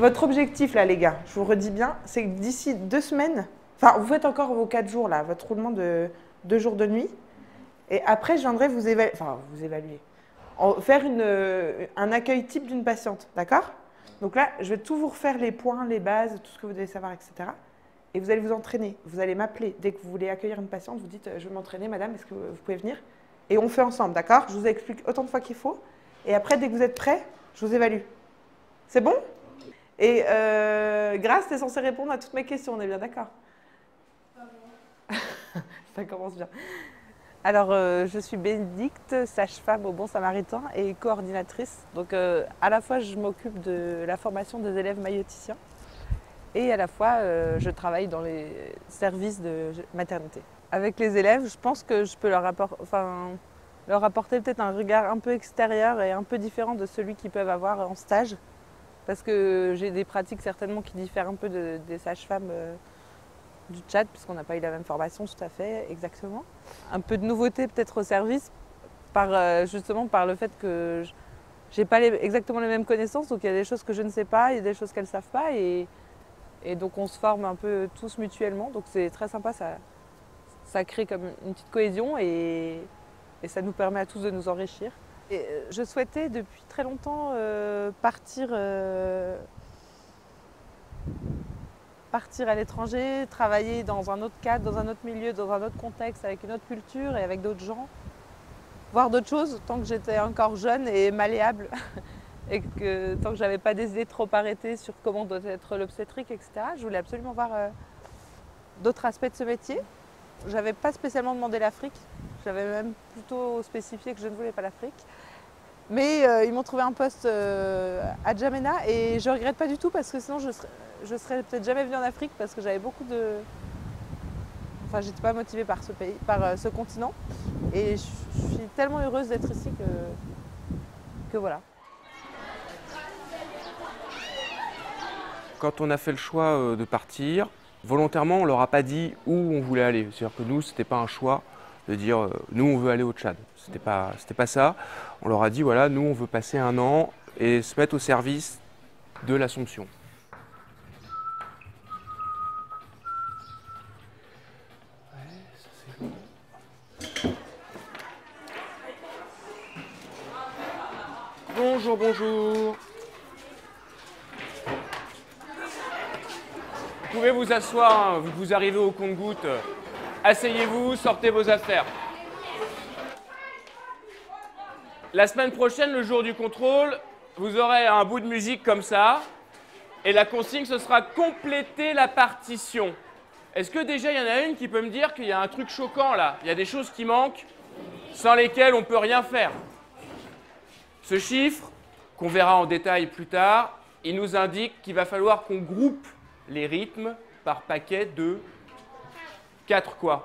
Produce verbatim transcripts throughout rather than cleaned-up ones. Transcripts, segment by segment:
votre objectif là les gars, je vous redis bien, c'est que d'ici deux semaines, enfin vous faites encore vos quatre jours là, votre roulement de deux jours de nuit, et après je viendrai vous évaluer, enfin vous évaluer, en, faire une, un accueil type d'une patiente, d'accord? Donc là, je vais tout vous refaire les points, les bases, tout ce que vous devez savoir, et cetera. Et vous allez vous entraîner, vous allez m'appeler dès que vous voulez accueillir une patiente, vous dites je veux m'entraîner madame, est-ce que vous pouvez venir? Et on fait ensemble, d'accord? Je vous explique autant de fois qu'il faut, et après dès que vous êtes prêts, je vous évalue. C'est bon? Et euh, Grace, tu es censée répondre à toutes mes questions, on est bien d'accord? Ça commence bien. Alors, euh, je suis Bénédicte, sage-femme au Bon Samaritain et coordinatrice. Donc, euh, à la fois, je m'occupe de la formation des élèves maïoticiens et à la fois, euh, je travaille dans les services de maternité. Avec les élèves, je pense que je peux leur, apport enfin, leur apporter peut-être un regard un peu extérieur et un peu différent de celui qu'ils peuvent avoir en stage. Parce que j'ai des pratiques certainement qui diffèrent un peu de, des sages-femmes euh, du Tchad, puisqu'on n'a pas eu la même formation tout à fait exactement. Un peu de nouveauté peut-être au service, par, euh, justement par le fait que je n'ai pas les, exactement les mêmes connaissances, donc il y a des choses que je ne sais pas, il y a des choses qu'elles ne savent pas, et, et donc on se forme un peu tous mutuellement, donc c'est très sympa, ça, ça crée comme une petite cohésion et, et ça nous permet à tous de nous enrichir. Et je souhaitais depuis très longtemps euh, partir, euh, partir à l'étranger, travailler dans un autre cadre, dans un autre milieu, dans un autre contexte, avec une autre culture et avec d'autres gens. Voir d'autres choses tant que j'étais encore jeune et malléable et que tant que j'avais pas des idées trop arrêtées sur comment doit être l'obstétrique, et cetera. Je voulais absolument voir euh, d'autres aspects de ce métier. J'avais pas spécialement demandé l'Afrique. J'avais même plutôt spécifié que je ne voulais pas l'Afrique. Mais euh, ils m'ont trouvé un poste euh, à Djamena et je ne regrette pas du tout parce que sinon je serais, je serais peut-être jamais venue en Afrique parce que j'avais beaucoup de... Enfin, j'étais pas motivée par ce pays, par euh, ce continent. Et je, je suis tellement heureuse d'être ici que, que voilà. Quand on a fait le choix de partir, volontairement, on ne leur a pas dit où on voulait aller. C'est-à-dire que nous, ce n'était pas un choix de dire euh, nous on veut aller au Tchad. C'était pas, c'était pas ça. On leur a dit voilà, nous on veut passer un an et se mettre au service de l'Assomption. Bonjour, bonjour. Vous pouvez vous asseoir, hein, vous arrivez au compte-gouttes. Asseyez-vous, sortez vos affaires. La semaine prochaine, le jour du contrôle, vous aurez un bout de musique comme ça. Et la consigne, ce sera compléter la partition. Est-ce que déjà, il y en a une qui peut me dire qu'il y a un truc choquant là? Il y a des choses qui manquent, sans lesquelles on ne peut rien faire. Ce chiffre, qu'on verra en détail plus tard, il nous indique qu'il va falloir qu'on groupe les rythmes par paquet de quatre quoi?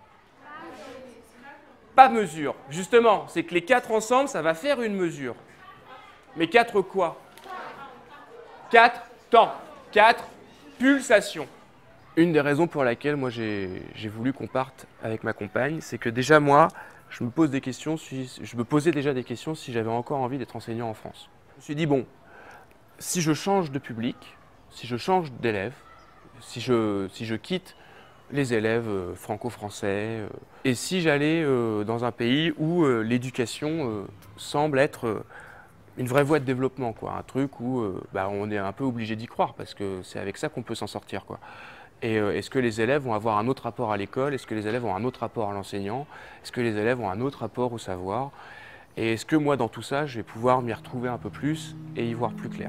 Pas mesure. Justement, c'est que les quatre ensemble, ça va faire une mesure. Mais quatre quoi? Quatre temps. Quatre pulsations. Une des raisons pour laquelle moi j'ai voulu qu'on parte avec ma compagne, c'est que déjà moi, je me pose des questions, si, je me posais déjà des questions si j'avais encore envie d'être enseignant en France. Je me suis dit bon, si je change de public, si je change d'élève, si je, si je quitte les élèves euh, franco-français, euh, et si j'allais euh, dans un pays où euh, l'éducation euh, semble être euh, une vraie voie de développement, quoi, un truc où euh, bah, on est un peu obligé d'y croire parce que c'est avec ça qu'on peut s'en sortir, quoi. Et euh, est-ce que les élèves vont avoir un autre rapport à l'école? Est-ce que les élèves ont un autre rapport à l'enseignant? Est-ce que les élèves ont un autre rapport au savoir? Et est-ce que moi, dans tout ça, je vais pouvoir m'y retrouver un peu plus et y voir plus clair?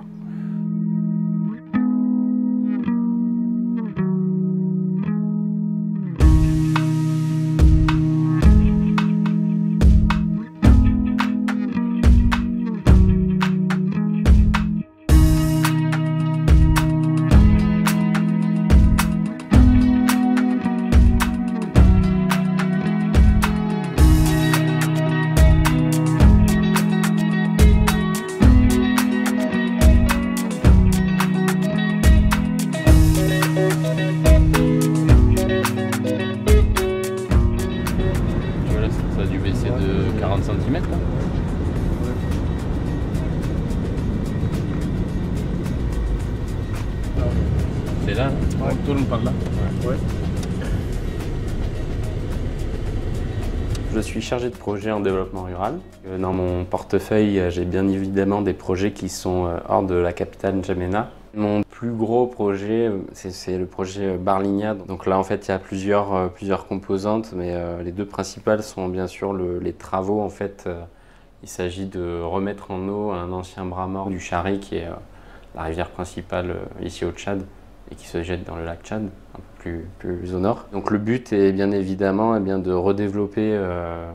Tchad. Ouais. On tourne par là. Ouais. Ouais. Je suis chargé de projet en développement rural. Dans mon portefeuille, j'ai bien évidemment des projets qui sont hors de la capitale N'Djamena. Mon plus gros projet, c'est le projet Barligna. Donc là, en fait, il y a plusieurs, plusieurs composantes, mais les deux principales sont bien sûr le, les travaux. En fait, il s'agit de remettre en eau un ancien bras mort du Chari, qui est la rivière principale ici au Tchad et qui se jette dans le lac Tchad, un peu plus, plus au nord. Donc le but est bien évidemment eh bien, de redévelopper euh,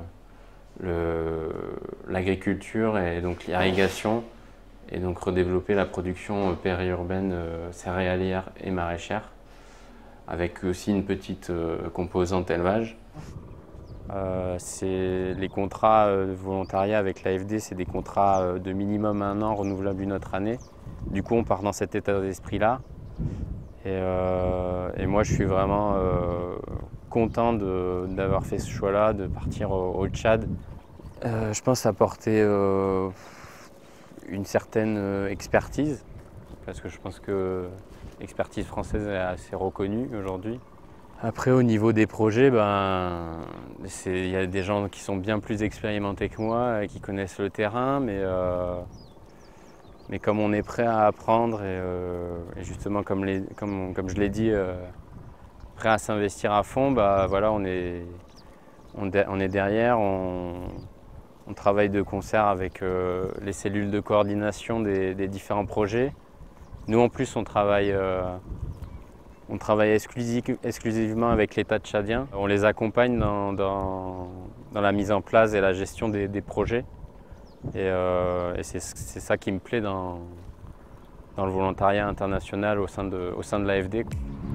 l'agriculture et donc l'irrigation, et donc redévelopper la production périurbaine euh, céréalière et maraîchère, avec aussi une petite euh, composante élevage. Euh, les contrats de volontariat avec l'A F D, c'est des contrats de minimum un an renouvelables une autre année. Du coup, on part dans cet état d'esprit-là. Et, euh, et moi, je suis vraiment euh, content d'avoir fait ce choix-là, de partir au, au Tchad. Euh, je pense apporter euh, une certaine expertise, parce que je pense que l'expertise française est assez reconnue aujourd'hui. Après, au niveau des projets, ben, il y a des gens qui sont bien plus expérimentés que moi et qui connaissent le terrain, mais euh, Mais comme on est prêt à apprendre et, euh, et justement comme, les, comme, comme je l'ai dit, euh, prêt à s'investir à fond, bah, voilà, on, est, on, on est derrière, on, on travaille de concert avec euh, les cellules de coordination des, des différents projets. Nous en plus on travaille, euh, on travaille exclusif, exclusivement avec l'État tchadien. On les accompagne dans, dans, dans la mise en place et la gestion des, des projets. Et, euh, et c'est ça qui me plaît dans, dans le volontariat international au sein de, au sein de l'A F D.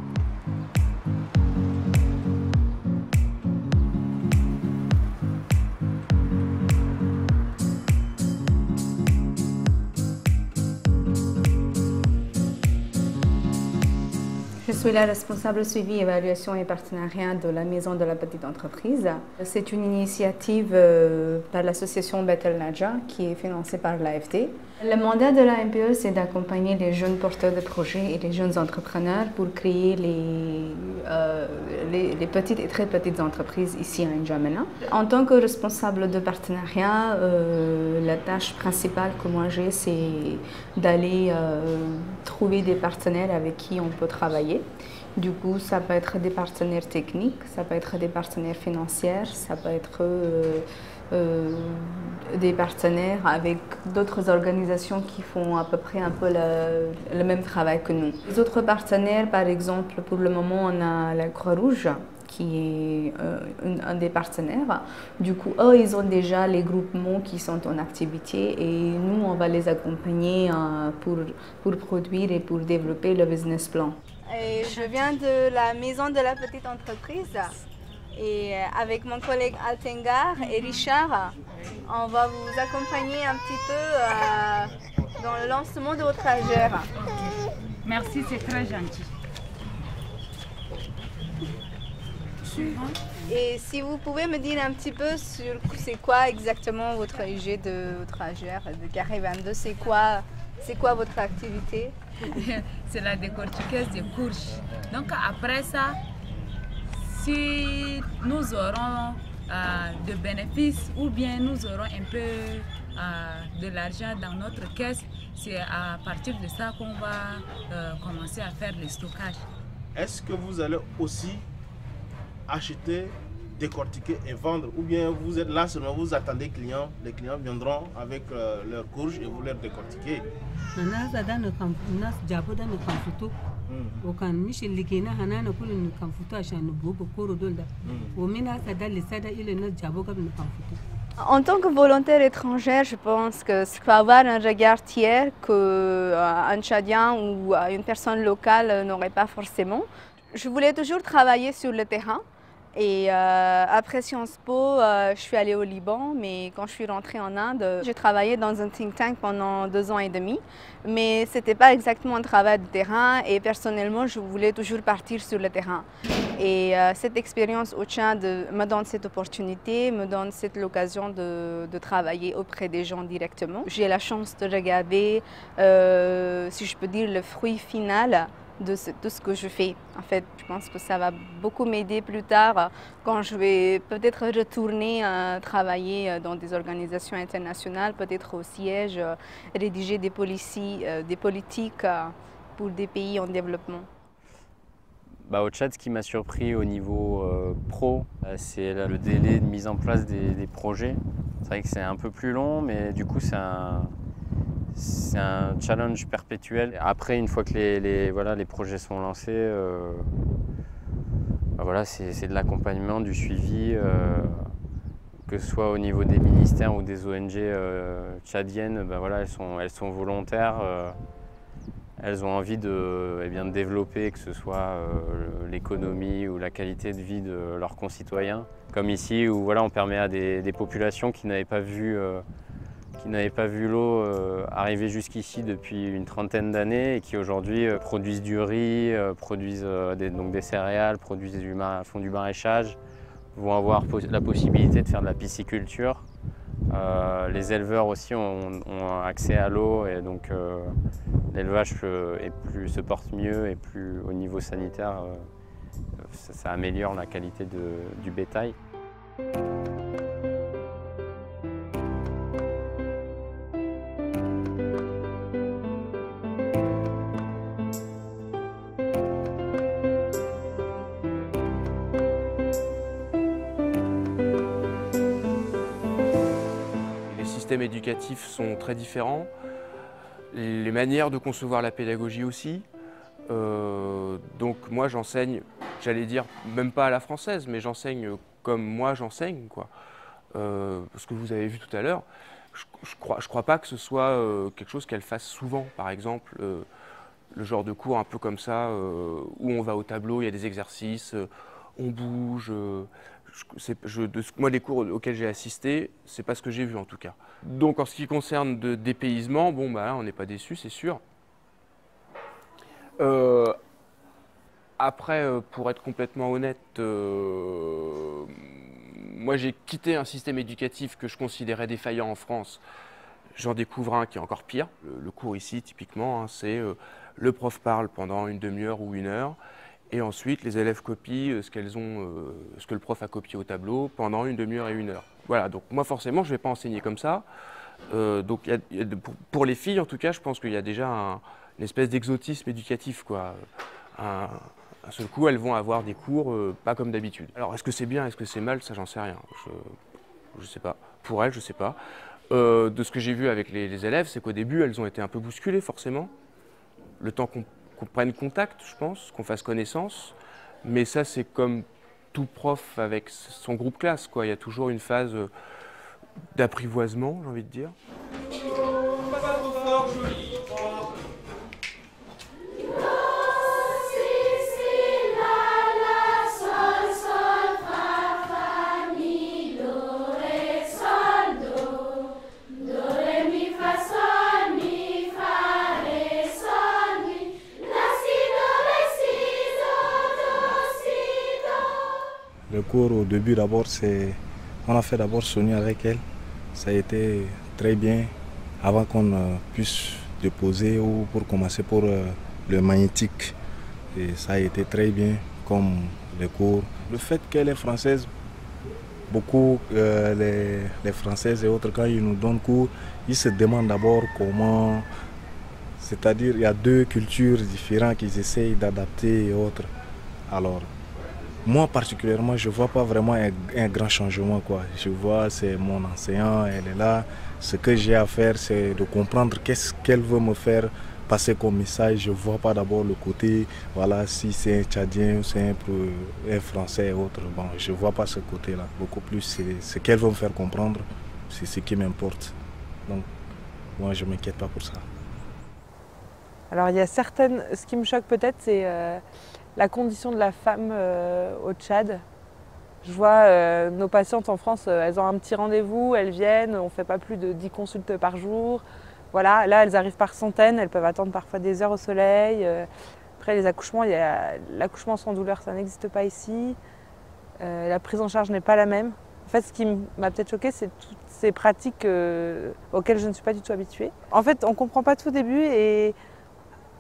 Je suis la responsable suivi, évaluation et partenariat de la Maison de la Petite Entreprise. C'est une initiative euh, par l'association Betel Nadja qui est financée par l'A F D. Le mandat de la M P E, c'est d'accompagner les jeunes porteurs de projets et les jeunes entrepreneurs pour créer les, euh, les, les petites et très petites entreprises ici à N'Djamena. En tant que responsable de partenariat, euh, la tâche principale que moi j'ai, c'est d'aller euh, trouver des partenaires avec qui on peut travailler. Du coup, ça peut être des partenaires techniques, ça peut être des partenaires financiers, ça peut être euh, euh, des partenaires avec d'autres organisations qui font à peu près un peu le, le même travail que nous. Les autres partenaires, par exemple, pour le moment, on a la Croix-Rouge, qui est euh, un, un des partenaires. Du coup, eux, ils ont déjà les groupements qui sont en activité et nous, on va les accompagner euh, pour, pour produire et pour développer le business plan. Et je viens de la Maison de la Petite Entreprise et avec mon collègue Altengar et Richard, on va vous accompagner un petit peu euh, dans le lancement de votre stagiaire. Okay. Merci, c'est très gentil. Et si vous pouvez me dire un petit peu sur c'est quoi exactement votre I G de votre stagiaire de Carré vingt-deux, c'est quoi, c'est quoi votre activité? C'est la décortiqueuse de courges. Donc après ça, si nous aurons euh, de bénéfices ou bien nous aurons un peu euh, de l'argent dans notre caisse, c'est à partir de ça qu'on va euh, commencer à faire le stockage. Est-ce que vous allez aussi acheter, décortiquer et vendre, ou bien vous êtes là seulement, vous attendez clients, les clients viendront avec euh, leurs courges et vous les décortiquez? En tant que volontaire étrangère, je pense que je peux avoir un regard tiers qu'un Tchadien ou une personne locale n'aurait pas forcément. Je voulais toujours travailler sur le terrain. Et euh, après Sciences Po, euh, je suis allée au Liban, mais quand je suis rentrée en Inde, j'ai travaillé dans un think tank pendant deux ans et demi. Mais ce n'était pas exactement un travail de terrain et personnellement, je voulais toujours partir sur le terrain. Et euh, cette expérience au Tchad me donne cette opportunité, me donne cette occasion de, de travailler auprès des gens directement. J'ai la chance de regarder, euh, si je peux dire, le fruit final de ce, de ce que je fais. En fait, je pense que ça va beaucoup m'aider plus tard quand je vais peut-être retourner euh, travailler dans des organisations internationales, peut-être au siège, euh, rédiger des, policies, euh, des politiques euh, pour des pays en développement. Bah, au Tchad, ce qui m'a surpris au niveau euh, pro, c'est le délai de mise en place des, des projets. C'est vrai que c'est un peu plus long, mais du coup, c'est un, c'est un challenge perpétuel. Après, une fois que les, les, voilà, les projets sont lancés, euh, bah, voilà, c'est de l'accompagnement, du suivi, euh, que ce soit au niveau des ministères ou des O N G euh, tchadiennes, bah, voilà, elles sont, elles sont volontaires. Euh, Elles ont envie de, eh bien, de développer, que ce soit euh, l'économie ou la qualité de vie de leurs concitoyens. Comme ici, où voilà, on permet à des, des populations qui n'avaient pas vu, euh, qui n'avaient pas vu l'eau euh, arriver jusqu'ici depuis une trentaine d'années et qui aujourd'hui euh, produisent du riz, euh, produisent euh, des, donc des céréales, produisent du, font du maraîchage, vont avoir la possibilité de faire de la pisciculture. Euh, les éleveurs aussi ont, ont accès à l'eau et donc euh, l'élevage se porte mieux et plus au niveau sanitaire, euh, ça, ça améliore la qualité de, du bétail. Les systèmes éducatifs sont très différents. Les manières de concevoir la pédagogie aussi. Euh, donc moi j'enseigne, j'allais dire même pas à la française, mais j'enseigne comme moi j'enseigne, quoi. Euh, ce que vous avez vu tout à l'heure, je, je crois, je crois pas que ce soit euh, quelque chose qu'elle fasse souvent, par exemple, euh, le genre de cours un peu comme ça, euh, où on va au tableau, il y a des exercices, euh, on bouge. Euh, Je, je, de, moi, les cours auxquels j'ai assisté, c'est pas ce que j'ai vu en tout cas. Donc, en ce qui concerne de dépaysement, bon, bah, là, on n'est pas déçu, c'est sûr. Euh, après, euh, pour être complètement honnête, euh, moi, j'ai quitté un système éducatif que je considérais défaillant en France. J'en découvre un qui est encore pire. Le, le cours ici, typiquement, hein, c'est euh, le prof parle pendant une demi-heure ou une heure. Et ensuite, les élèves copient ce, qu'elles ont, euh, ce que le prof a copié au tableau pendant une demi-heure et une heure. Voilà, donc moi forcément, je ne vais pas enseigner comme ça. Euh, donc y a, y a de, pour, pour les filles, en tout cas, je pense qu'il y a déjà un, une espèce d'exotisme éducatif, quoi. Un, un seul coup, elles vont avoir des cours euh, pas comme d'habitude. Alors, est-ce que c'est bien, est-ce que c'est mal, ça, j'en sais rien. Je ne sais pas. Pour elles, je ne sais pas. Euh, de ce que j'ai vu avec les, les élèves, c'est qu'au début, elles ont été un peu bousculées, forcément. Le temps qu'on qu'on prenne contact, je pense, qu'on fasse connaissance. Mais ça, c'est comme tout prof avec son groupe classe, quoi. Il y a toujours une phase d'apprivoisement, j'ai envie de dire. Le cours au début d'abord, c'est on a fait d'abord sonner avec elle. Ça a été très bien avant qu'on euh, puisse déposer ou pour commencer pour euh, le magnétique. Et ça a été très bien comme les cours. Le fait qu'elle est française, beaucoup euh, les, les Françaises et autres, quand ils nous donnent cours, ils se demandent d'abord comment, c'est-à-dire il y a deux cultures différentes qu'ils essayent d'adapter et autres. Alors, moi particulièrement, je ne vois pas vraiment un, un grand changement, quoi. Je vois, c'est mon enseignant, elle est là. Ce que j'ai à faire, c'est de comprendre qu'est-ce qu'elle veut me faire passer comme message. Je ne vois pas d'abord le côté, voilà, si c'est un Tchadien ou c'est un, un Français et autres. Bon, je ne vois pas ce côté-là. Beaucoup plus, c'est ce qu'elle veut me faire comprendre, c'est ce qui m'importe. Donc, moi, je ne m'inquiète pas pour ça. Alors, il y a certaines... Ce qui me choque peut-être, c'est... Euh... la condition de la femme euh, au Tchad. Je vois euh, nos patientes en France, euh, elles ont un petit rendez-vous, elles viennent, on ne fait pas plus de dix consultes par jour. Voilà, là elles arrivent par centaines, elles peuvent attendre parfois des heures au soleil. Euh, après les accouchements, l'accouchement sans douleur, ça n'existe pas ici. Euh, la prise en charge n'est pas la même. En fait, ce qui m'a peut-être choquée, c'est toutes ces pratiques euh, auxquelles je ne suis pas du tout habituée. En fait, on ne comprend pas tout au début et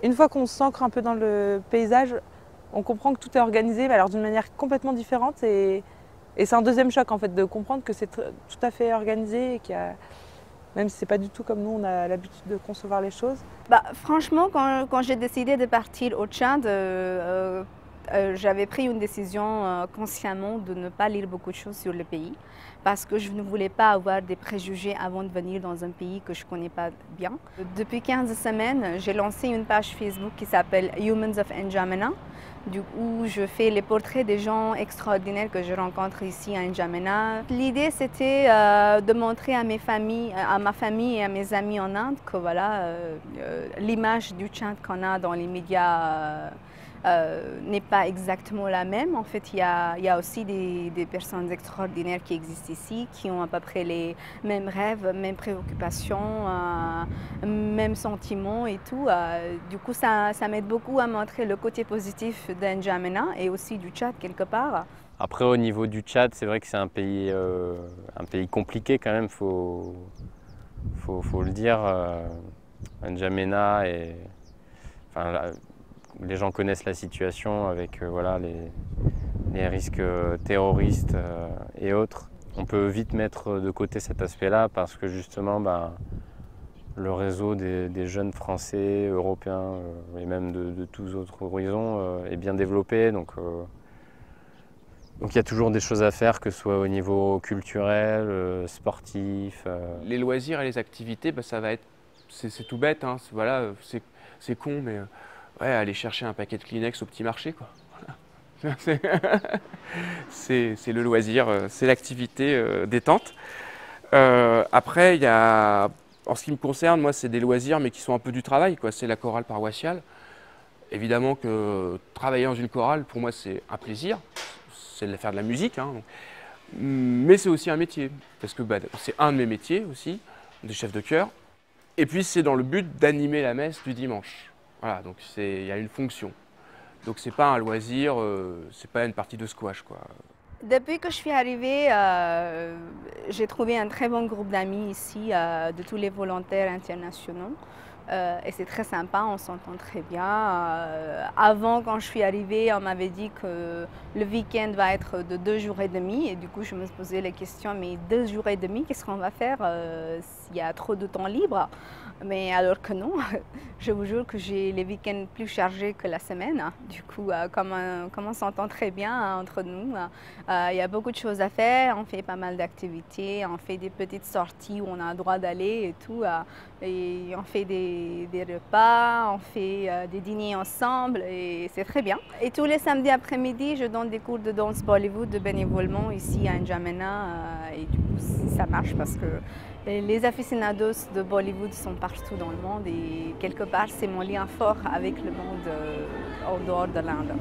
Une fois qu'on s'ancre un peu dans le paysage, on comprend que tout est organisé, mais alors d'une manière complètement différente. Et, et c'est un deuxième choc en fait de comprendre que c'est tout à fait organisé, et qu'il y a, même si c'est pas du tout comme nous on a l'habitude de concevoir les choses. Bah, franchement, quand, quand j'ai décidé de partir au Tchad, euh, euh, j'avais pris une décision euh, consciemment de ne pas lire beaucoup de choses sur le pays, parce que je ne voulais pas avoir des préjugés avant de venir dans un pays que je ne connais pas bien. Depuis quinze semaines, j'ai lancé une page Facebook qui s'appelle Humans of N'Djamena, où je fais les portraits des gens extraordinaires que je rencontre ici à N'Djamena. L'idée, c'était euh, de montrer à, mes familles, à ma famille et à mes amis en Inde que voilà, euh, euh, l'image du Tchad qu'on a dans les médias euh, Euh, n'est pas exactement la même. En fait, il y a, il y a aussi des, des personnes extraordinaires qui existent ici, qui ont à peu près les mêmes rêves, mêmes préoccupations, euh, mêmes sentiments et tout. Euh, du coup, ça, ça m'aide beaucoup à montrer le côté positif d'N'Djamena et aussi du Tchad quelque part. Après, au niveau du Tchad, c'est vrai que c'est un pays, euh, un pays compliqué quand même, il faut, faut, faut le dire. Euh, N'Djamena et... Enfin, là, les gens connaissent la situation avec euh, voilà, les, les risques euh, terroristes euh, et autres. On peut vite mettre de côté cet aspect-là parce que justement ben, le réseau des, des jeunes Français, Européens euh, et même de, de tous autres horizons euh, est bien développé. Donc, euh, donc il y a toujours des choses à faire, que ce soit au niveau culturel, euh, sportif. Euh. Les loisirs et les activités, ben, ça va être, c'est tout bête, hein, voilà, c'est con, mais... Ouais, aller chercher un paquet de Kleenex au petit marché, quoi. Voilà. C'est le loisir, c'est l'activité euh, détente. Euh, après, il y a, en ce qui me concerne, moi, c'est des loisirs, mais qui sont un peu du travail, quoi. C'est la chorale paroissiale. Évidemment que travailler dans une chorale, pour moi, c'est un plaisir. C'est de faire de la musique, hein. Mais c'est aussi un métier, parce que bah, c'est un de mes métiers aussi, de chef de chœur. Et puis, c'est dans le but d'animer la messe du dimanche. Voilà, donc il y a une fonction. Donc c'est pas un loisir, euh, c'est pas une partie de squash, quoi. Depuis que je suis arrivée, euh, j'ai trouvé un très bon groupe d'amis ici, euh, de tous les volontaires internationaux. Euh, et c'est très sympa, on s'entend très bien. Euh, avant, quand je suis arrivée, on m'avait dit que le week-end va être de deux jours et demi. Et du coup, je me posais la question, mais deux jours et demi, qu'est-ce qu'on va faire euh, s'il y a trop de temps libre? Mais alors que non, je vous jure que j'ai les week-ends plus chargés que la semaine. Du coup, euh, comme, euh, comme on s'entend très bien hein, entre nous, euh, il y a beaucoup de choses à faire. On fait pas mal d'activités, on fait des petites sorties où on a le droit d'aller et tout. Euh, et on fait des, des repas, on fait euh, des dîners ensemble et c'est très bien. Et tous les samedis après-midi, je donne des cours de danse Bollywood de bénévolement ici à N'Djamena. Euh, et du coup, ça marche parce que les aficionados de Bollywood sont partout dans le monde et quelque part, c'est mon lien fort avec le monde euh, en dehors de l'Inde.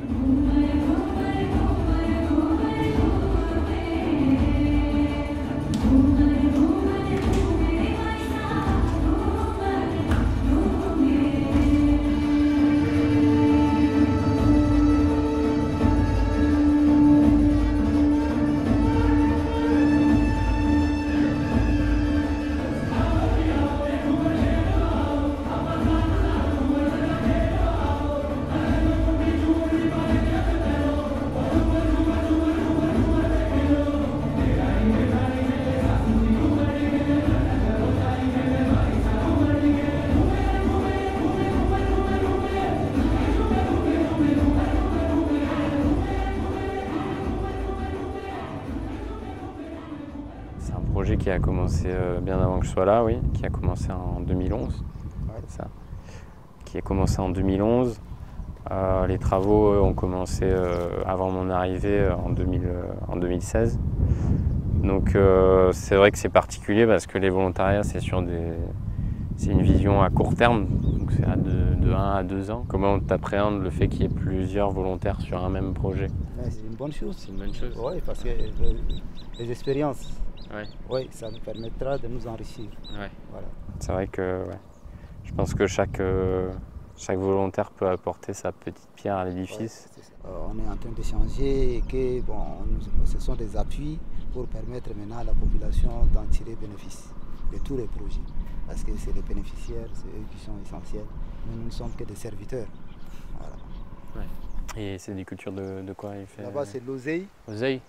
Qui a commencé bien avant que je sois là, oui, qui a commencé en deux mille onze, ouais, ça. Qui a commencé en deux mille onze. Euh, les travaux ont commencé euh, avant mon arrivée en, deux mille, en deux mille seize. Donc euh, c'est vrai que c'est particulier parce que les volontariats, c'est sur des, c'est une vision à court terme, donc c'est de, de un à deux ans. Comment tu appréhendes le fait qu'il y ait plusieurs volontaires sur un même projet? Ouais, c'est une bonne chose. C'est une bonne chose. Oui, parce que euh, les expériences. Ouais. Oui, ça nous permettra de nous enrichir. Ouais. Voilà. C'est vrai que ouais. Je pense que chaque, euh, chaque volontaire peut apporter sa petite pierre à l'édifice. Ouais, euh, on est en train d'échanger et que bon, nous, ce sont des appuis pour permettre maintenant à la population d'en tirer bénéfice de tous les projets. Parce que c'est les bénéficiaires, c'est eux qui sont essentiels. mais nous ne sommes que des serviteurs. Voilà. Ouais. Et c'est des cultures de, de quoi il fait? Là-bas, c'est l'oseille. L'oseille.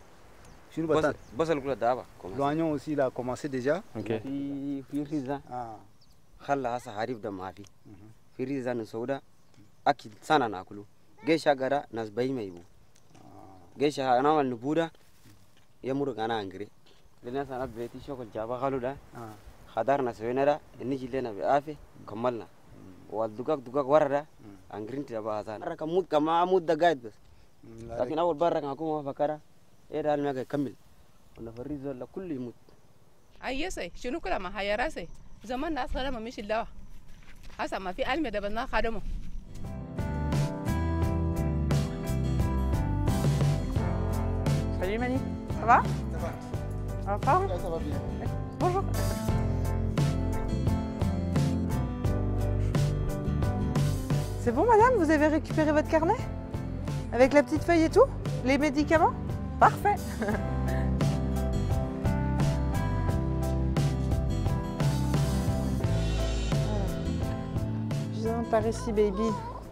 L'oignon aussi, il a commencé déjà. Ok. Ah. خلا هسه حريف ده ما في في ريزان سودا أكيد سنة ناكله جيش أجرا ناس باي ما يبو جيش أنا ما نبودا يمرق أنا أنجري لأن أنا بيتي شغل جابا خلو ده خدارنا سوينا ده إني جلنا بآفي كملنا والدقاق دقاق ورا ده أنجرين تجابا هذا أنا كمود كما مود ده قاعد بس لكن أول برا كأكون ما فكرة إيه ده المياه كمل ونفريز ولا كل يموت أيه سي شنو كلا ما هي راسي زمان ناس خدمه مش الدواء هسه ما في علم ده بدنا خدمه. Salut Mani, ça va? Ça va. Ça va pas? Ça va bien. Bonjour. C'est bon madame, vous avez récupéré votre carnet? Avec la petite feuille et tout? Les médicaments? Parfait. Viens par ici baby.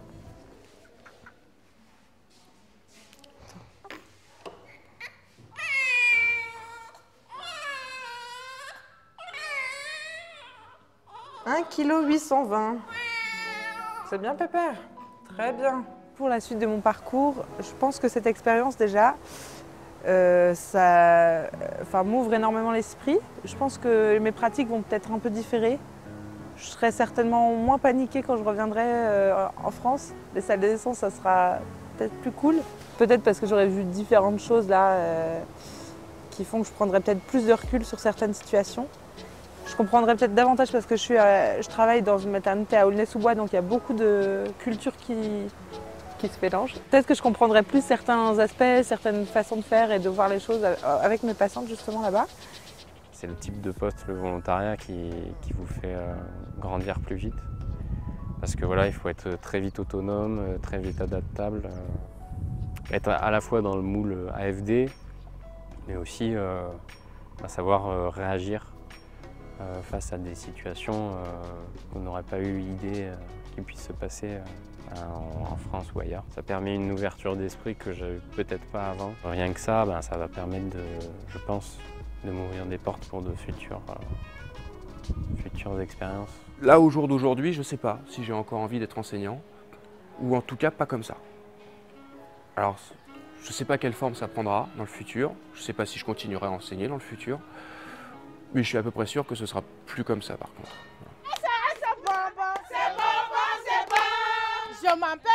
un kilo huit cent vingt. C'est bien Pépère? Très bien. Pour la suite de mon parcours, je pense que cette expérience déjà, euh, ça enfin, m'ouvre énormément l'esprit. Je pense que mes pratiques vont peut-être un peu différer. Je serai certainement moins paniquée quand je reviendrai euh, en France. Les salles de naissance, ça sera peut-être plus cool. Peut-être parce que j'aurai vu différentes choses là euh, qui font que je prendrai peut-être plus de recul sur certaines situations. Je comprendrai peut-être davantage parce que je, suis, euh, je travaille dans une maternité à Aulnay-sous-Bois, donc il y a beaucoup de cultures qui, qui se mélangent. Peut-être que je comprendrai plus certains aspects, certaines façons de faire et de voir les choses avec mes patientes justement là-bas. C'est le type de poste, le volontariat, qui, qui vous fait euh, grandir plus vite. Parce que voilà, il faut être très vite autonome, très vite adaptable, euh, être à la fois dans le moule A F D, mais aussi euh, à savoir euh, réagir euh, face à des situations euh, qu'on n'aurait pas eu idée euh, qui puissent se passer euh, en, en France ou ailleurs. Ça permet une ouverture d'esprit que je n'avais peut-être pas avant. Rien que ça, ben, ça va permettre, de, je pense, de m'ouvrir des portes pour de futures, euh, futures expériences. Là, au jour d'aujourd'hui, je ne sais pas si j'ai encore envie d'être enseignant, ou en tout cas pas comme ça. Alors, je ne sais pas quelle forme ça prendra dans le futur, je ne sais pas si je continuerai à enseigner dans le futur, mais je suis à peu près sûr que ce sera plus comme ça par contre. C'est bon, c'est bon, c'est bon, c'est bon. Je m'appelle